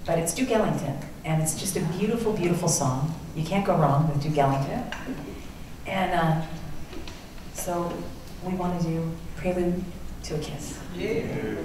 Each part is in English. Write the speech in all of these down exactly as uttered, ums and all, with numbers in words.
but it's Duke Ellington, and it's just a beautiful, beautiful song. You can't go wrong with Duke Ellington. And uh, so we want to do Prelude to a Kiss. Yeah.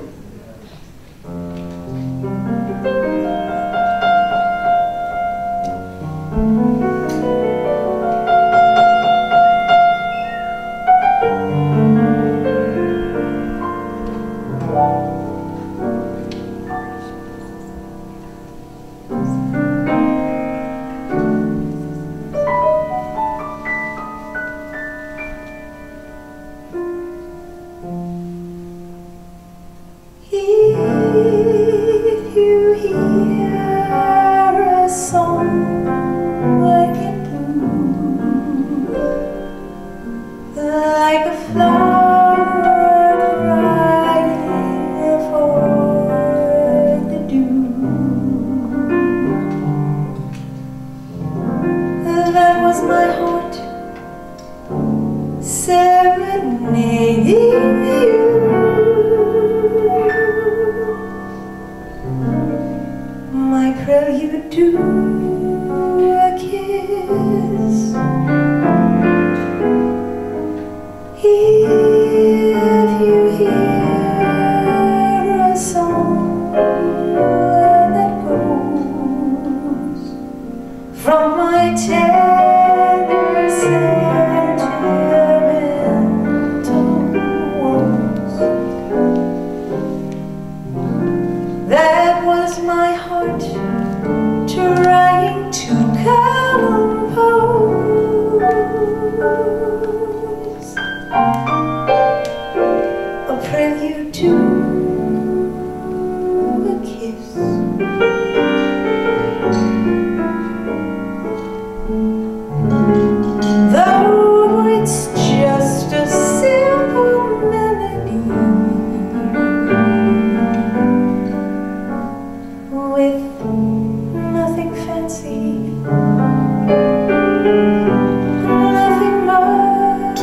If you hear a song like a blue, like a flower crying for the dew, that was my heart serenading you. My prelude to a kiss. If you hear a song that goes from my tender sentimental woes, that was my heart trying to compose a prelude to a kiss. Though it's just a simple melody with nothing fancy, nothing much,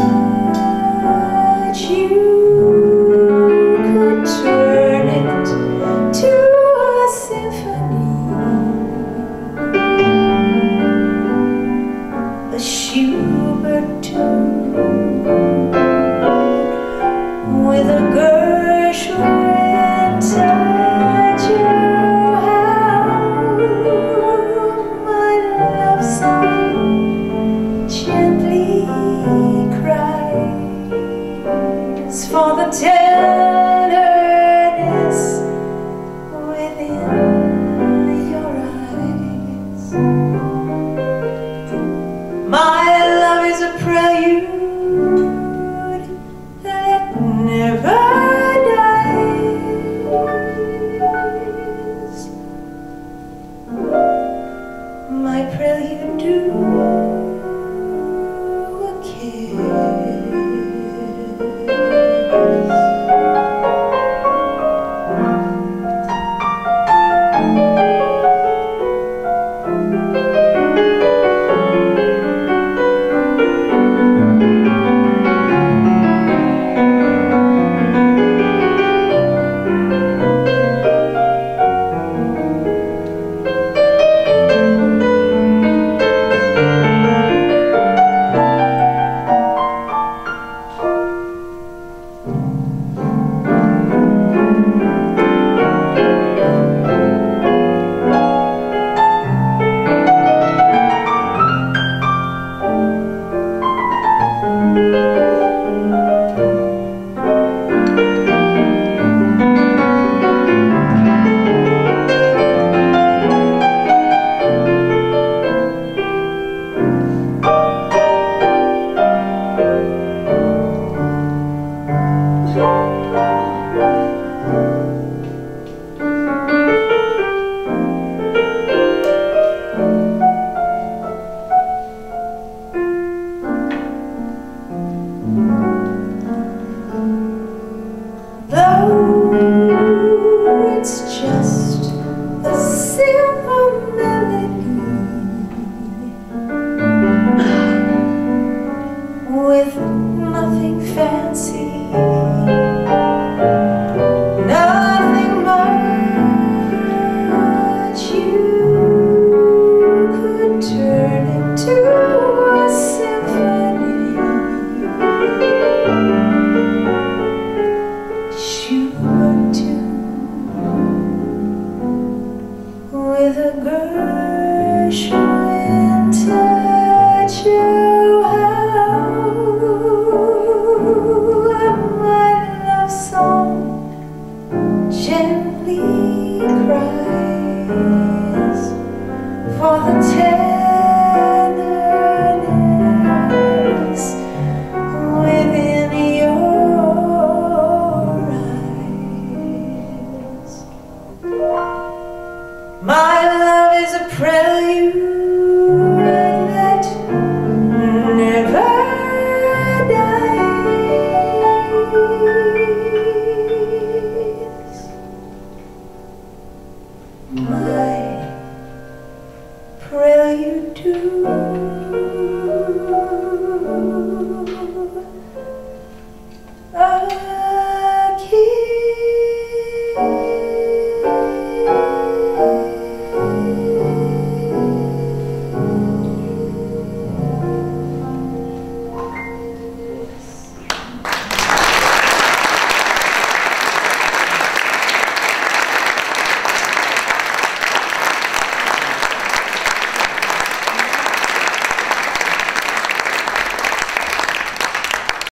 you could turn it to a symphony, a Schubert tune with a Gershwin touch. My love song gently cries for the tenderness within your eyes. My love is a prelude that never